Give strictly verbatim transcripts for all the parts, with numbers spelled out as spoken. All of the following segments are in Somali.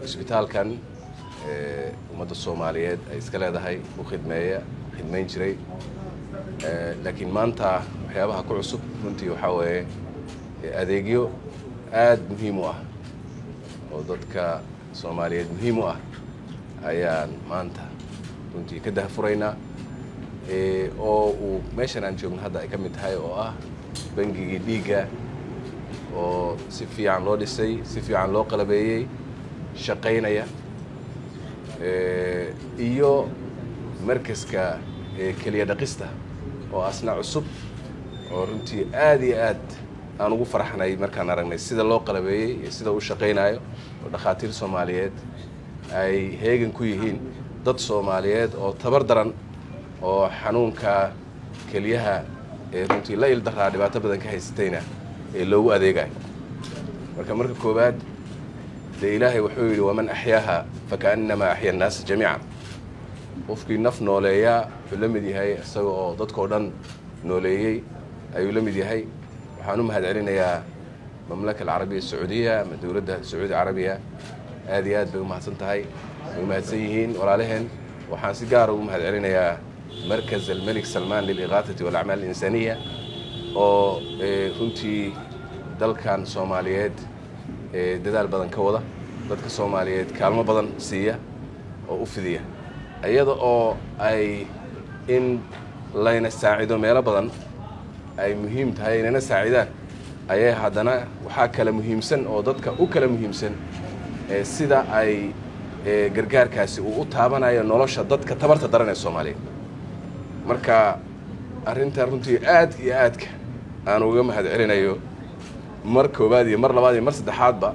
isbitaalkan ummadda Soomaaliyeed ay iska leedahay u khidmeeya khidmeyn jiray laakiin maanta waxyaabaha ku cusub runtii waxa weeye adeegyo aad muhiim u ah oo dadka Soomaaliyeed muhiim u ah ayaan maanta runtii ka dahfuraynaa ee oo uu meeshan aan joogno hadda ay ka mid tahay oo ah bangigii dhiigga oo si fiican loo dhisay si fiican loo qalabeeyay shaqaynaya ee iyo markaska kaliya dhaqista oo asna cusub oo runtii aad iyo aad aan ugu faraxnay markaan aragnay sida loo qalabeeyay iyo sida uu shaqaynayo oo dhakhaatiir Soomaaliyeed ay heegan ku yihiin dad Soomaaliyeed oo tabar daran oo xanuunka kaliyaha ee runtii la il daraa dhibaato badan ka haystayna ee loogu adeegayo marka marka koobaad de Ilaahay wuxuu yiri waman ahyaaha fakaannama ahya an-nas jamii'an qofkii naf nooleeya wuxuu la mid yahay isagoo oo dadkoo dhan nooleeyay ayuu la mid yahay waxaan u mahadcelinayaa mamlaka al-Arabiya Sacuudiya ama dawladda Sacuudi Arabiya aad iyo aad bay u mahadsan tahay way mahadsan yihiin walaalaheen waxaan si gaar ah u mahadcelinayaa مركز الملك سلمان للإغاثة والأعمال الإنسانية oo runtii dalkan Soomaaliyeed ee dadaal badan ka wada dadka Soomaaliyeed kaalmo badan siiya oo u fidiya ayada oo ay in layna saacido meelo badan ay muhiim tahay inana saacidaan ayay haddana waxa kala muhiimsan oo dadka u kala muhiimsan ee sida ay gargaarkaasi uu u taabanayo nolosha dadka tabarta daran ee Soomaaliyeed marka arrinta runtii aad iyo aadka aan uga mahadcelinayo mar koobaad iyo mar labaad iyo mar saddexaadba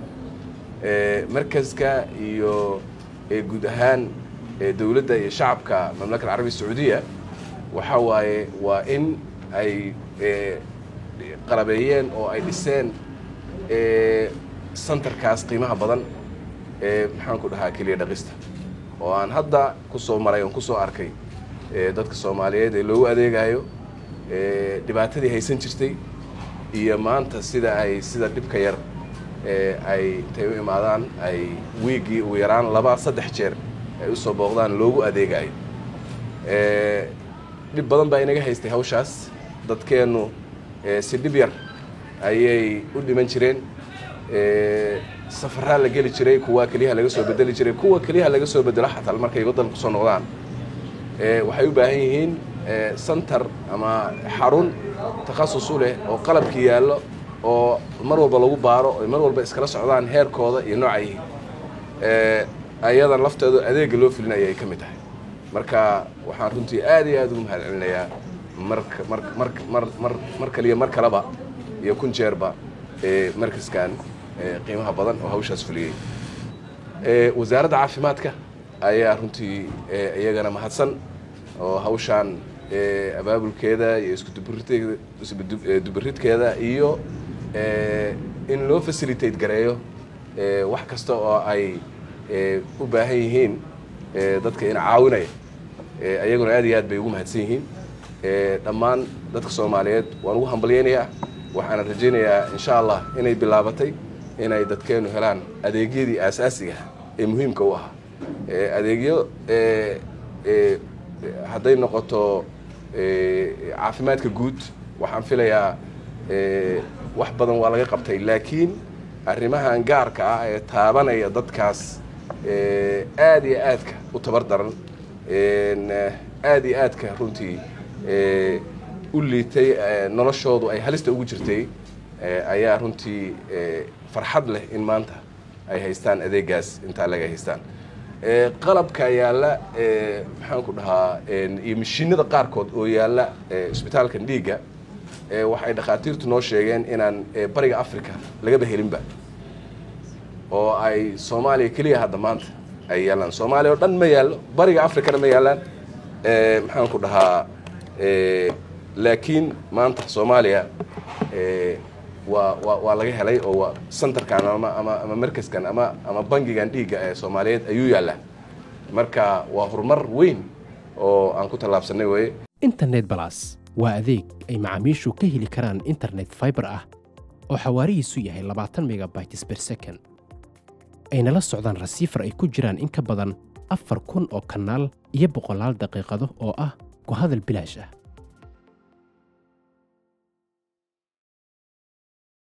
ee markaska iyo ee guud ahaan ee dawladda iyo shacabka mamlakada Arabiga Sacuudiya waxa waaye waa in ay ee qalabeeyeen oo ay dhiseen ee centerkaas qiimaha badan ee maxaan ku dhahaa kaliya dhaqista oo aan hadda ku soo maray oo ku soo arkay dadka Soomaaliyeed ee loogu adeegayo ee dhibaatadii haysan jirtay iyo maanta sida ay sida dhibka yar ee ay tay u imaadaan ay weegi u yaraan laba saddex jeer ay u soo booqdaan loogu adeegayo ee dib badan baa inaga haystay hawshaas dadkeenu ee si dib yar ayay u dhiman jireen ee safarra la gali jiray kuwa kaliya laga soo bedeli jiray kuwa kaliya laga soo bedelo xataa markay waddan ku soo noqdaan ee waxay u baahan yihiin center ama xarun takhasus u leh oo qalabkii yaallo oo mar walba lagu baaro oo mar walba iskala socdaan heerkooda iyo noocay ee ayadan lafteedu adeeg loo filinayo ay ka mid tahay marka waxaan runtii aad iyo aad ugu mahadcelinayaa marka marka mar mar kaliya mar kalaba iyo kun jeerba ee markaskan ee qiimaha badan oo hawshaas fuliyay ee wasaaradda caafimaadka ayaa runtii iyagana mahadsan oo hawshan ee abaabulkeeda iyo isku duburidkeeda isku duburidkeeda iyo ee in loo facilitate gareeyo ee wax kasta oo ay ee u baahan yihiin ee dadka in caawinaya ee ayaguna aad iyo aad bay ugu mahadsan yihiin ee dhammaan dadka Soomaaliyeed waan ugu hambalyeynaya waxaan rajaynayaa insha Allah inay bilaabatay inay dadkeenu helaan adeegyadii aasaasiga ee muhiimka u ah adeegyo ee ee haday noqoto ee caafimaadka guud waxaan filayaa ee wax badan waa laga qabtay laakiin arrimahan gaarka ah ee taabanaya dadkaas ee aad iyo aadka u tabar daran ee aad iyo aadka runtii ee u liitay noloshoodu ay halista ugu jirtay ayaa runtii farxad leh in maanta ay haystaan adeegaas inta laga haystaan ee qalabka yaala ee maxaan ku dhahaa iyo mashiinada qaarkood oo yaala isbitaalkan dhiigga ee waxay dhakhaatiirtu noo sheegeen inaan bariga Afrika laga bahelinba oo ay Soomaaliya kaliya hadda maanta ay yaalaan Soomaaliya oo dhan ma yaalo bariga Afrika ma yaalaan ee maxaan ku dhahaa ee laakiin maanta Soomaaliya ee waa waa laga helay oo centerkan ama ama ama markaskan ama ama bangigan dhiigga ee Soomaaliyeed ayuu yaalaa marka waa horumar weyn oo aan ku talaabsanay way internet plus waa adeeg ay macaamiishu ka heli karaan internet fiber ah oo xawaarihiisu yahay labaatan megabytes per second ayna la socdaan rasiifar ay ku jiraan in ka badan afar kun oo kanaal iyo boqolaal daqiiqado oo ah ku hadal bilaash ah.